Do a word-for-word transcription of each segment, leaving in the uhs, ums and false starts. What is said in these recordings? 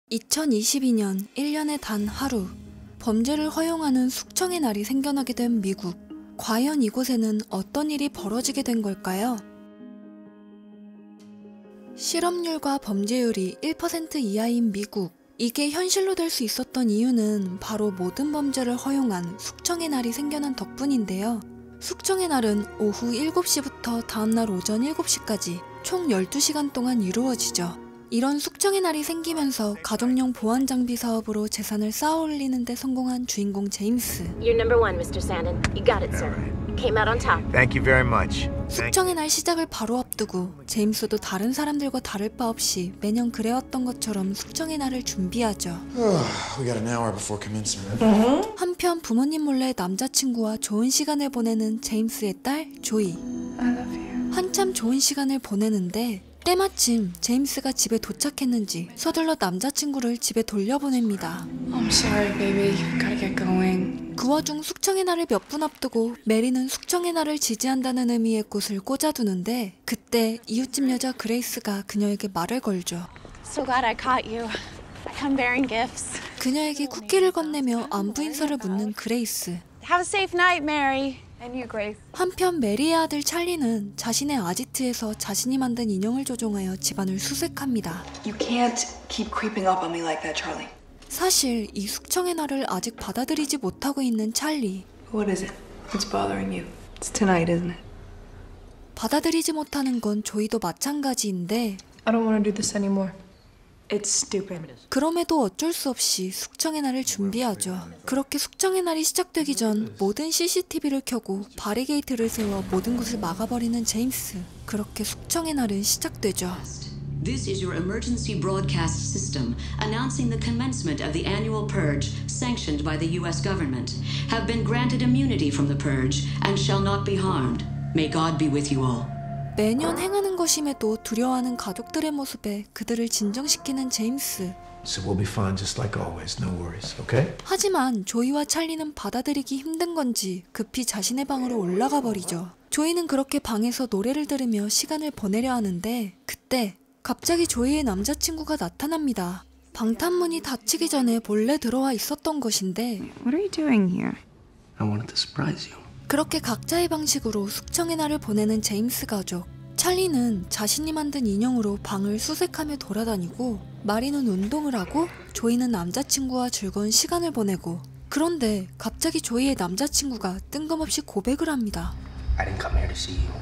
이천이십이 년 일 년에 단 하루, 범죄를 허용하는 숙청의 날이 생겨나게 된 미국. 과연 이곳에는 어떤 일이 벌어지게 된 걸까요? 실업률과 범죄율이 일 퍼센트 이하인 미국. 이게 현실로 될 수 있었던 이유는 바로 모든 범죄를 허용한 숙청의 날이 생겨난 덕분인데요. 숙청의 날은 오후 일곱 시부터 다음날 오전 일곱 시까지 총 열두 시간 동안 이루어지죠. 이런 숙청의 날이 생기면서 가정용 보안 장비 사업으로 재산을 쌓아 올리는 데 성공한 주인공 제임스. You're number one, 미스터 Sandin. You got it, sir. Came out on top. Thank you very much. 숙청의 날 시작을 바로 앞두고 제임스도 다른 사람들과 다를 바 없이 매년 그래왔던 것처럼 숙청의 날을 준비하죠. We got an hour before commencement. 한편 부모님 몰래 남자친구와 좋은 시간을 보내는 제임스의 딸 조이. I love you. 한참 좋은 시간을 보내는데 때마침 제임스가 집에 도착했는지 서둘러 남자친구를 집에 돌려보냅니다. I'm sorry, baby. Gotta get going. 그 와중 숙청의 날을 몇 분 앞두고 메리는 숙청의 날을 지지한다는 의미의 꽃을 꽂아두는데 그때 이웃집 여자 그레이스가 그녀에게 말을 걸죠. So glad I caught you. I'm bearing gifts. 그녀에게 쿠키를 건네며 안부 인사를 묻는 그레이스. Have a safe night, Mary. And you, Grace. 한편 메리의 아들 찰리는 자신의 아지트에서 자신이 만든 인형을 조종하여 집안을 수색합니다. You can't keep creeping up on me like that, Charlie. 사실 이 숙청의 날을 아직 받아들이지 못하고 있는 찰리. What is it? What's bothering you? It's tonight, isn't it? 받아들이지 못하는 건 조이도 마찬가지인데 I don't want to do this anymore. It's stupid. 그럼에도 어쩔 수 없이 숙청의 날을 준비하죠. 그렇게 숙청의 날이 시작되기 전 모든 씨씨티비를 켜고 바리게이트를 세워 모든 곳을 막아버리는 제임스. 그렇게 숙청의 날은 시작되죠. This is your emergency broadcast system announcing the commencement of the annual purge sanctioned by the U S government. Have been granted immunity from the purge and shall not be harmed. May God be with you all. 매년 행하는 것임에도 두려워하는 가족들의 모습에 그들을 진정시키는 제임스. So we'll be fine just like always. No worries, okay? 하지만 조이와 찰리는 받아들이기 힘든 건지 급히 자신의 방으로 올라가 버리죠. 조이는 그렇게 방에서 노래를 들으며 시간을 보내려 하는데 그때 갑자기 조이의 남자친구가 나타납니다. 방탄문이 닫히기 전에 몰래 들어와 있었던 것인데 What are you doing here? I wanted to surprise you. 그렇게 각자의 방식으로 숙청의 날을 보내는 제임스 가족. 찰리는 자신이 만든 인형으로 방을 수색하며 돌아다니고 마리는 운동을 하고 조이는 남자친구와 즐거운 시간을 보내고 그런데 갑자기 조이의 남자친구가 뜬금없이 고백을 합니다. I didn't come here to see you.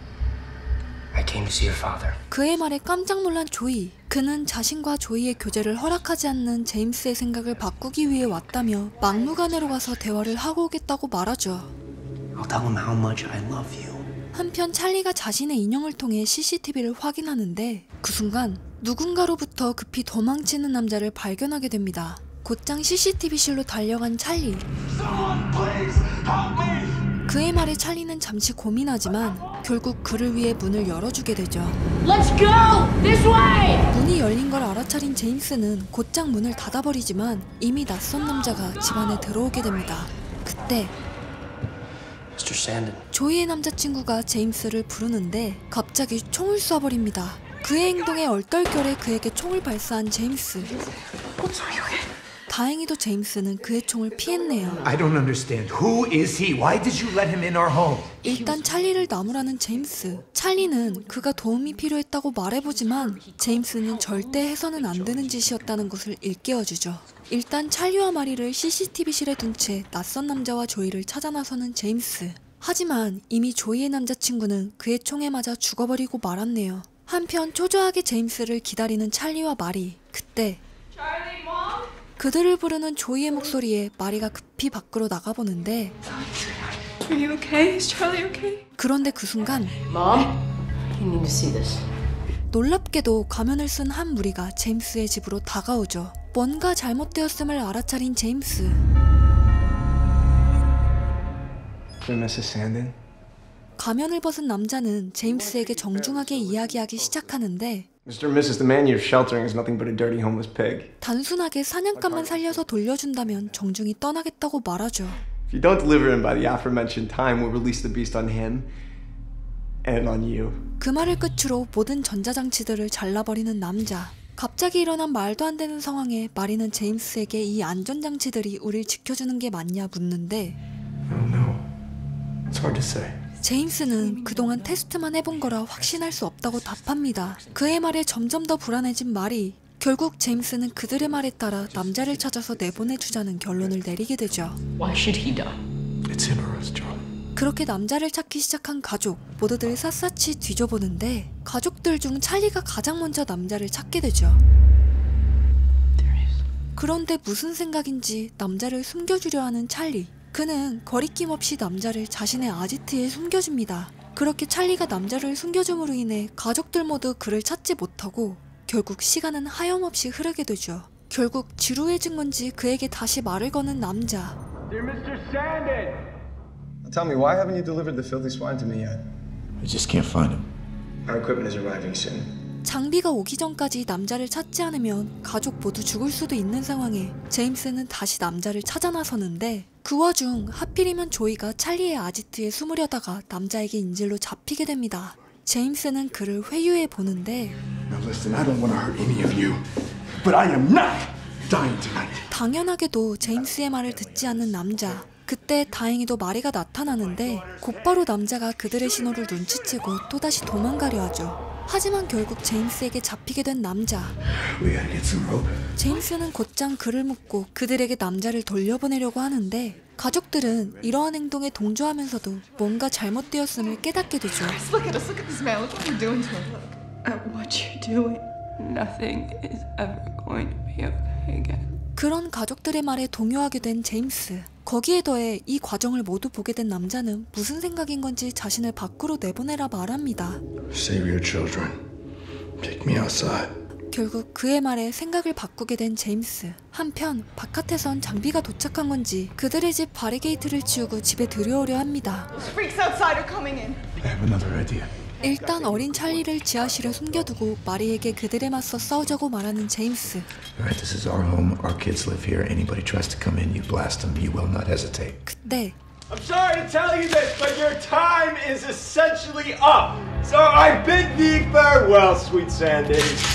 I came to see your father. 그의 말에 깜짝 놀란 조이. 그는 자신과 조이의 교제를 허락하지 않는 제임스의 생각을 바꾸기 위해 왔다며 막무가내로 와서 대화를 하고 오겠다고 말하죠. I'll tell him how much I love you. 한편 찰리가 자신의 인형을 통해 씨씨티비를 확인하는데 그 순간 누군가로부터 급히 도망치는 남자를 발견하게 됩니다. 곧장 씨씨티비실로 달려간 찰리. 그의 말에 찰리는 잠시 고민하지만 결국 그를 위해 문을 열어주게 되죠. Let's go! This way! 문이 열린 걸 알아차린 제임스는 곧장 문을 닫아버리지만 이미 낯선 남자가 집 안에 들어오게 됩니다. 그때 미스터 Sandin. 조이의 남자친구가 제임스를 부르는데 갑자기 총을 쏴버립니다. 그의 행동에 얼떨결에 그에게 총을 발사한 제임스. 다행히도 제임스는 그의 총을 피했네요. I don't understand. Who is he? Why did you let him in our home? 일단 찰리를 나무라는 제임스. 찰리는 그가 도움이 필요했다고 말해보지만 제임스는 절대 해서는 안 되는 짓이었다는 것을 일깨워주죠. 일단 찰리와 마리를 씨씨티비실에 둔 채 낯선 남자와 조이를 찾아 나서는 제임스. 하지만 이미 조이의 남자친구는 그의 총에 맞아 죽어버리고 말았네요. 한편 초조하게 제임스를 기다리는 찰리와 마리. 그때 그들을 부르는 조이의 목소리에 마리가 급히 밖으로 나가보는데 Are you okay? Is Charlie okay? 그런데 그 순간 Mom, you need to see this. 놀랍게도 가면을 쓴 한 무리가 제임스의 집으로 다가오죠. 뭔가 잘못되었음을 알아차린 제임스. 미세스 Sandin? 가면을 벗은 남자는 제임스에게 정중하게 이야기하기 시작하는데 Mister and Missus The man you're sheltering is nothing but a dirty homeless pig. 단순하게 사냥감만 살려서 돌려준다면 정중히 떠나겠다고 말하죠. If you don't deliver him by the aforementioned time, we'll release the beast on him and on you. 그 말을 끝으로 모든 전자장치들을 잘라버리는 남자. 갑자기 일어난 말도 안 되는 상황에 마리는 제임스에게 이 안전장치들이 우릴 지켜주는 게 맞냐 묻는데 I don't know. It's hard to say. 제임스는 그동안 테스트만 해본 거라 확신할 수 없다고 답합니다. 그의 말에 점점 더 불안해진 마리. 결국 제임스는 그들의 말에 따라 남자를 찾아서 내보내주자는 결론을 내리게 되죠. Why should he die? It's him or us, John. 그렇게 남자를 찾기 시작한 가족, 모두들 샅샅이 뒤져보는데 가족들 중 찰리가 가장 먼저 남자를 찾게 되죠. 그런데 무슨 생각인지 남자를 숨겨주려 하는 찰리. 그는 거리낌 없이 남자를 자신의 아지트에 숨겨줍니다. 그렇게 찰리가 남자를 숨겨줌으로 인해 가족들 모두 그를 찾지 못하고 결국 시간은 하염없이 흐르게 되죠. 결국 지루해진 건지 그에게 다시 말을 거는 남자. Dear 미스터 Sandin! Tell me, why haven't you delivered the filthy swine to me yet? We just can't find him. Our equipment is arriving soon. 장비가 오기 전까지 남자를 찾지 않으면 가족 모두 죽을 수도 있는 상황에 제임스는 다시 남자를 찾아 나서는데 그 와중 하필이면 조이가 찰리의 아지트에 숨으려다가 남자에게 인질로 잡히게 됩니다. 제임스는 그를 회유해 보는데 Now listen, I don't want to hurt any of you, but I am not dying tonight. 당연하게도 제임스의 말을 듣지 않는 남자. 그때 다행히도 마리가 나타나는데 곧바로 남자가 그들의 신호를 눈치채고 또다시 도망가려 하죠. 하지만 결국 제임스에게 잡히게 된 남자. We gotta get some rope. 제임스는 곧장 그를 묶고 그들에게 남자를 돌려보내려고 하는데 가족들은 이러한 행동에 동조하면서도 뭔가 잘못되었음을 깨닫게 되죠. Look at us, look at this man, look what you're doing to him. Look at what you're doing. Nothing is ever going to be okay again. 그런 가족들의 말에 동요하게 된 제임스. 거기에 더해 이 과정을 모두 보게 된 남자는 무슨 생각인 건지 자신을 밖으로 내보내라 말합니다. Save your children. Take me outside. 결국 그의 말에 생각을 바꾸게 된 제임스. 한편 바깥에선 장비가 도착한 건지 그들의 집 바리게이트를 치우고 집에 들여오려 합니다. Freaks outside are coming in. I have another idea. 일단 어린 찰리를 지하실에 숨겨두고 마리에게 그들에 맞서 싸우자고 말하는 제임스. Alright, this is our home. Our kids live here. Anybody tries to come in, you blast them. You will not hesitate. 그때 I'm sorry to tell you this, but your time is essentially up. So I bid thee farewell, sweet Sandin.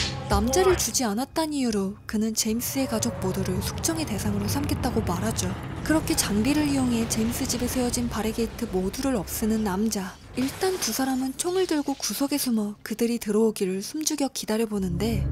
남자를 주지 않았다는 이유로 그는 제임스의 가족 모두를 숙청의 대상으로 삼겠다고 말하죠. 그렇게 장비를 이용해 제임스 집에 세워진 바리게이트 모두를 없애는 남자. 일단 두 사람은 총을 들고 구석에 숨어 그들이 들어오기를 숨죽여 기다려보는데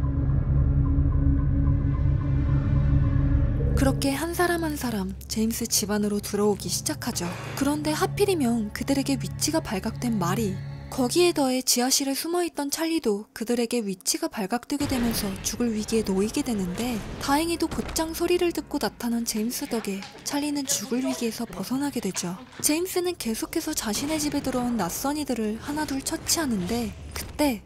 그렇게 한 사람 한 사람 제임스 집 안으로 들어오기 시작하죠. 그런데 하필이면 그들에게 위치가 발각된 마리. 거기에 더해 지하실에 숨어있던 찰리도 그들에게 위치가 발각되게 되면서 죽을 위기에 놓이게 되는데 다행히도 곧장 소리를 듣고 나타난 제임스 덕에 찰리는 죽을 위기에서 벗어나게 되죠. 제임스는 계속해서 자신의 집에 들어온 낯선 이들을 하나둘 처치하는데 그때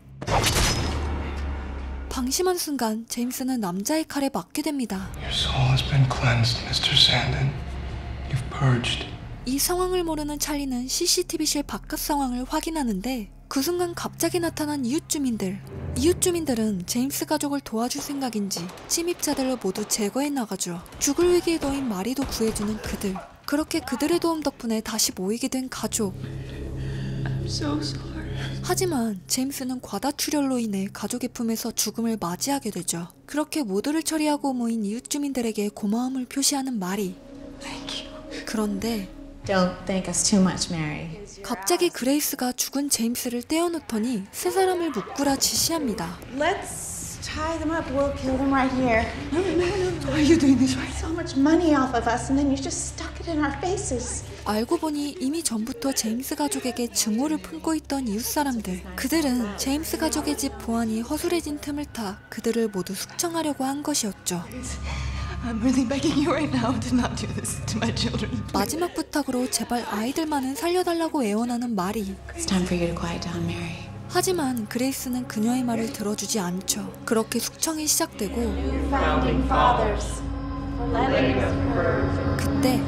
방심한 순간 제임스는 남자의 칼에 맞게 됩니다. Your soul has been cleansed, 미스터 Sandin. You've purged. 이 상황을 모르는 찰리는 씨씨티비실 바깥 상황을 확인하는데 그 순간 갑자기 나타난 이웃 주민들. 이웃 주민들은 제임스 가족을 도와줄 생각인지 침입자들을 모두 제거해 나가죠. 죽을 위기에 놓인 마리도 구해주는 그들. 그렇게 그들의 도움 덕분에 다시 모이게 된 가족. I'm so sorry. 하지만 제임스는 과다출혈로 인해 가족의 품에서 죽음을 맞이하게 되죠. 그렇게 모두를 처리하고 모인 이웃 주민들에게 고마움을 표시하는 마리. Thank you. 그런데 Don't thank us too much, Mary. 갑자기 그레이스가 죽은 제임스를 떼어놓더니 세 사람을 묶으라 지시합니다. Let's tie them up. We'll kill them right here. No, no, no, no. Why are you doing this right So much money off of us, and then you just stuck it in our faces. 알고 보니 이미 전부터 제임스 가족에게 증오를 품고 있던 이웃 사람들. 그들은 제임스 가족의 집 보안이 허술해진 틈을 타 그들을 모두 숙청하려고 한 것이었죠. I'm really begging you right now to not do this to my children. 마지막 부탁으로 제발 아이들만은 살려달라고 애원하는 마리. It's time for you to quiet down, Mary. 하지만 그레이스는 그녀의 말을 들어주지 않죠. 그렇게 숙청이 시작되고 Founding fathers, letting us purge. 그때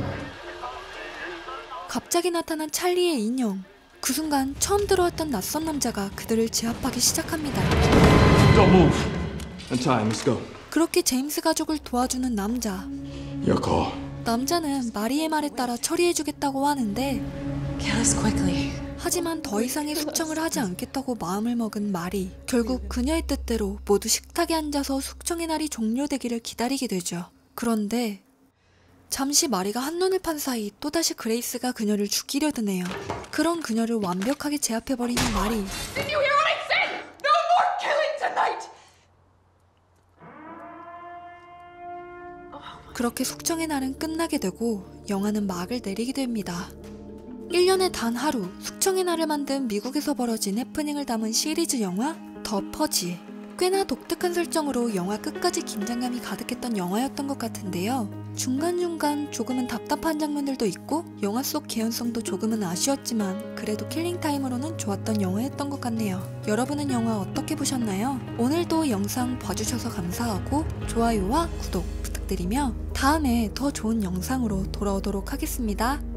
갑자기 나타난 찰리의 인형. 그 순간 처음 들어왔던 낯선 남자가 그들을 제압하기 시작합니다. Don't move. Untie him. Let's go. 그렇게 제임스 가족을 도와주는 남자. Your call. 남자는 마리의 말에 따라 처리해주겠다고 하는데 Kill us quickly. 하지만 더 이상의 숙청을 하지 않겠다고 마음을 먹은 마리. 결국 그녀의 뜻대로 모두 식탁에 앉아서 숙청의 날이 종료되기를 기다리게 되죠. 그런데 잠시 마리가 한눈을 판 사이 또다시 그레이스가 그녀를 죽이려 드네요. 그런 그녀를 완벽하게 제압해버리는 마리. Did you hear what I said? No more killing tonight! 그렇게 숙청의 날은 끝나게 되고 영화는 막을 내리게 됩니다. 일 년에 단 하루 숙청의 날을 만든 미국에서 벌어진 해프닝을 담은 시리즈 영화 더 퍼지. 꽤나 독특한 설정으로 영화 끝까지 긴장감이 가득했던 영화였던 것 같은데요. 중간중간 조금은 답답한 장면들도 있고 영화 속 개연성도 조금은 아쉬웠지만 그래도 킬링타임으로는 좋았던 영화였던 것 같네요. 여러분은 영화 어떻게 보셨나요? 오늘도 영상 봐주셔서 감사하고 좋아요와 구독 부탁드리며 다음에 더 좋은 영상으로 돌아오도록 하겠습니다.